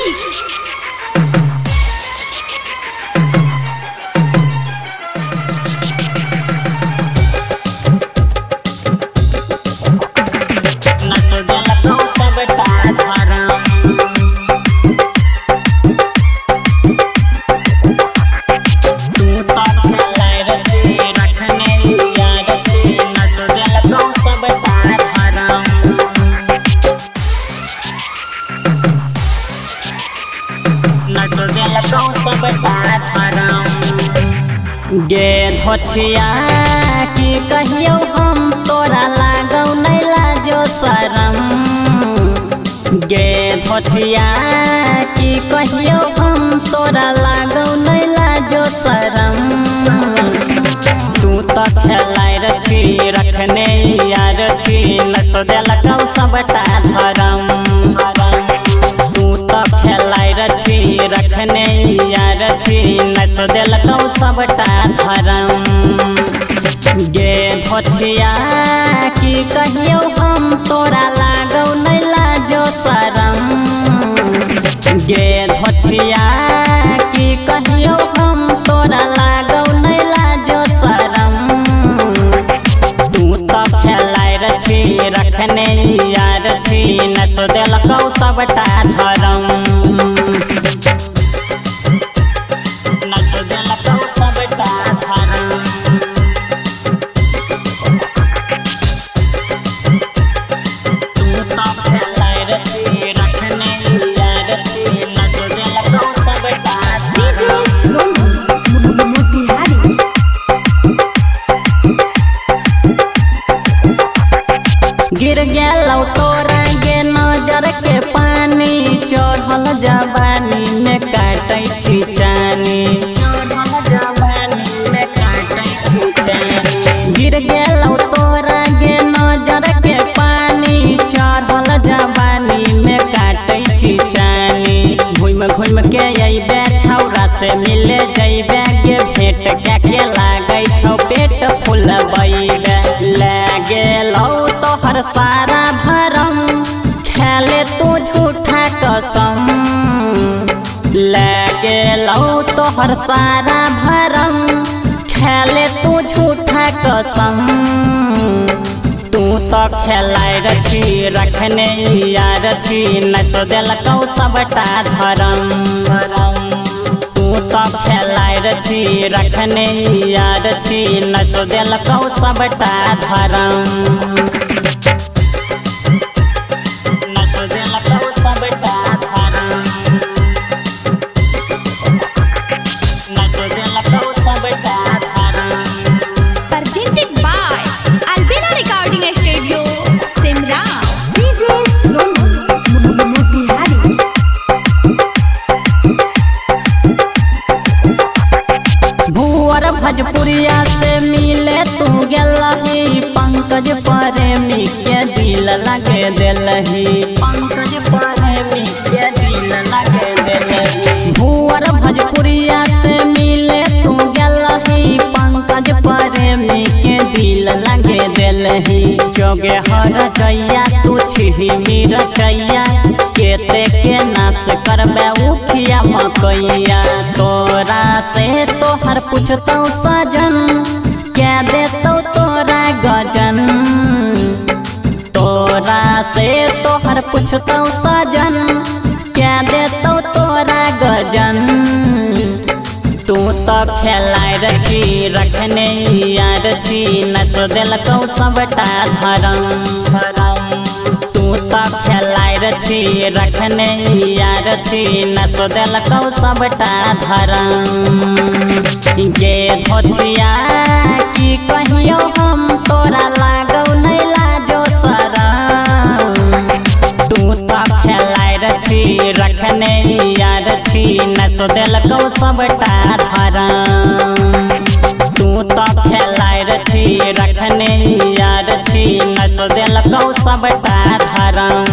गे धोछिया की कहियो हम तोरा लागौ नहीं लाजो शरम। गे धोछिया की कहियो हम तोरा लागौ नहीं लाजो शरम। तू तो खेलाय रछी रखने यार छी नस देलकौ सबटा धरम। तू तो खेलाय रछी रखने यार छी नस देलकौ सबटा धरम। गे धोछिया की कहियो हम तोरा लागौ नहीं लाजो शरम। गे धोछिया की कहियो हम तोरा लागौ नहीं लाजो शरम। तू तो खेलाय रछी रखने यार छी नस देलकौ सबटा धरम। गिर गेलौ तोरा गे नजर के पानी चढ़ल जवानी में काटै छी चानी। गिर गेलौ तोरा गे नजर के पानी चढ़ल जवानी में काटै छी चानी। घुम घुम के अइबे छौरा से मिले जइबे गे भेंट के लागै छौ पेट फुलबैबे। लागेलौ तोहर सारा भरम खेले तू झूठा कसम। लागेलौ तोहर सारा भरम खेले तू झूठा कसम। तू तो खेलाय रछी रखने यार छी नस देलकौ सबटा धरम। तू तो खेलाय रछी रखने यार छी नस देलकौ सबटा धरम। भोजपुरिया से मिले तू गेलही पंकज प्रेमी के दिल लगे देलही। पंकज प्रेमी के दिल लगे देलही। भुअर भोजपुरिया से मिले तू गेलही पंकज प्रेमी के दिल लगे देलही। जोगे हर जइया तू छिही मीर चैया केते के नाश करबे उखिया मकैया। तोरा से तोहर पूछतौ सजन क्या देतौ तोरा गजन। तोरा से तोहर पूछतौ सजन क्या देतौ तोरा गजन। तू तो खेलाय रछी रखने यार छी नस देलकौ सबटा धरम। तू तो खेलाय रछी रखने यार छी नस देलकौ सबटा धरम। गे धोछिया की कहियो हम तोरा लागौ नहीं लाजो शरम। तू तो खेलाय रछी रखने यार छी नस देलकौ सबटा धरम। तू तो खेलाय रछी रखने यार छी नस देलकौ सबटा धरम।